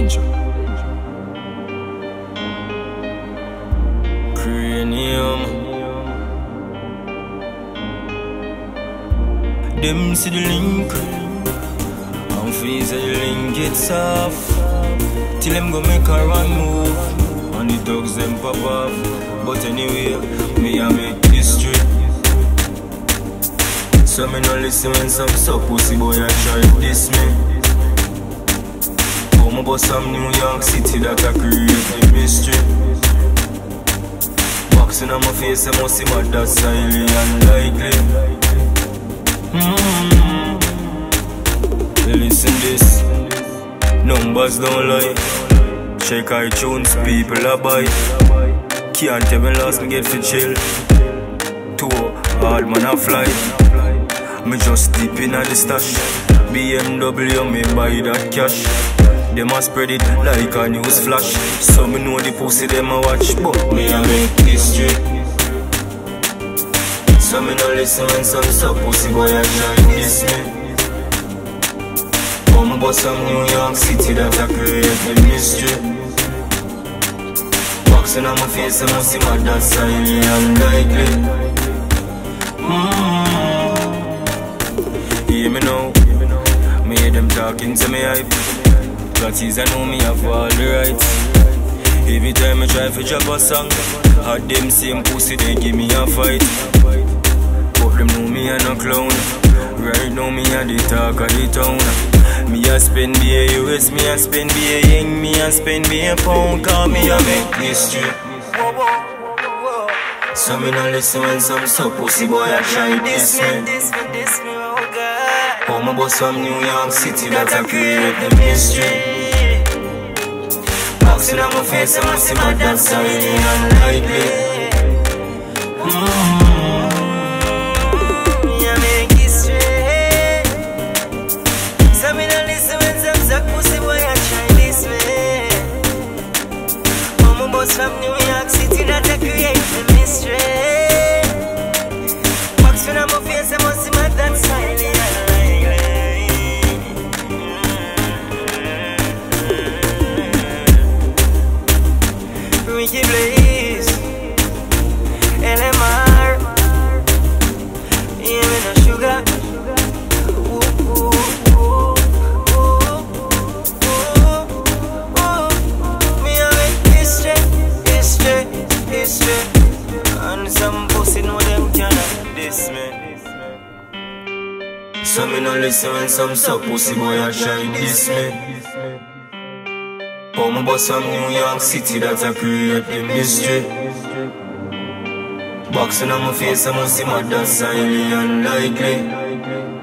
Danger. Cranium. Them see the link, and freeze the link gets off. Till them go make a run move, and the dogs them pop off. But anyway, me a make history. So me no listen when some pussy boy a try diss me. Come about some New York City that a create a mystery. Boxing on my face, I must see my that's highly unlikely. Listen this, numbers don't lie. Check iTunes, people are buy. Can't tell me last me get for chill. Two hard man a fly. Me just dip in at the stash. BMW me buy that cash. Them a spread it like a news flash. So me know the pussy them a watch, but me a make history. So me no listen when some pussy boy a try diss me. Come about some New York City that a create a mystery. Boxing on my face, I must see my that's highly unlikely. Hear me now, me hear them talking to me hype. Cause I know me have all the rights. Every time I try to drop a song, had them same pussy they give me a fight. But them know me a no clown. Right now me a the talk of the town. Me a spend be a US, me a spend be a yen, me a spend be a pound. Cause me a make history. So me no listen when some pussy boy a try diss me. Come about some New York City that a create the mystery. Boxing on my face, I must see my that's highly unlikely. Yeah, make history. So me no listen when some pussy boy a try this way. Come about some New York City that a create the mystery. Boxing on my face, I must see my that's highly unlikely. Ricky Blaze, LMR, yeah, me no sugar. Me a make history, and some pussy know them cannot diss me. So me no listen when some pussy boy a try diss me. Come about some New York City that a create the mystery. Boxing on my face, I must see my that's highly unlikely.